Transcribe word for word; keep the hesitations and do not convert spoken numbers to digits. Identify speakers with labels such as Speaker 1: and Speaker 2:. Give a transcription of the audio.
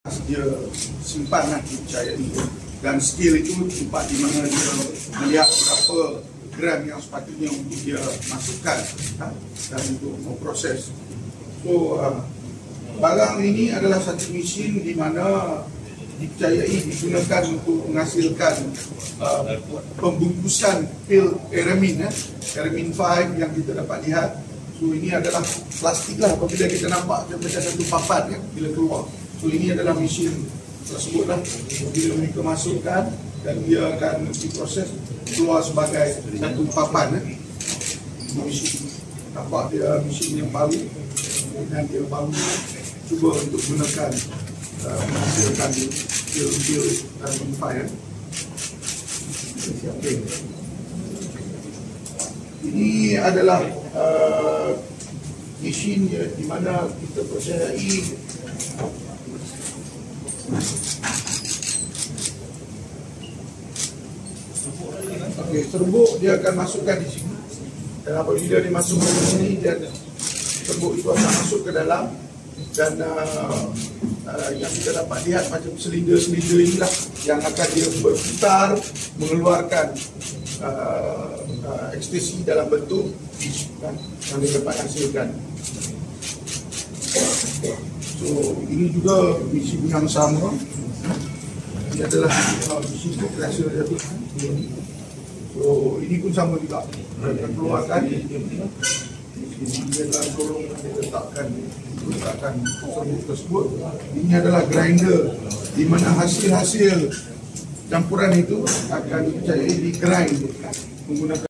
Speaker 1: dia simpan dipercayai, dan skill itu tempat di mana dia melihat berapa gram yang sepatutnya untuk dia masukkan ha, dan untuk memproses. So uh, barang ini adalah satu mesin di mana dipercayai digunakan untuk menghasilkan uh, pembungkusan pil Eramin, eh, Eramin lima yang kita dapat lihat. So ini adalah plastik lah, apabila kita nampak dia macam satu papan ya, bila keluar. So ini adalah mesin tersebut lah, bila mereka masukkan dan dia akan diproses keluar sebagai satu papan eh. Mesin, nampak dia mesin yang baru dan dia baru cuba untuk gunakan uh, menghasilkan pil-pil Eramin lima eh. Okay. Ini adalah uh, mesin ya, di mana kita percayai okay, serbuk dia akan masukkan di sini, dan apabila dimasukkan di sini dan serbuk itu akan masuk ke dalam, dan uh, uh, yang kita dapat lihat macam silinder-silinder inilah yang akan dia berputar mengeluarkan uh, uh, ekstasi dalam bentuk kan, yang dia dapat hasilkan. So ini juga mesin yang sama. Ini adalah uh, mesin kompresor dia. So ini pun sama juga. Kita keluarkan ini dia tolong letakkan letakkan serbuk tersebut. Ini adalah grinder di mana hasil-hasil campuran itu akan dipercayai di grind menggunakan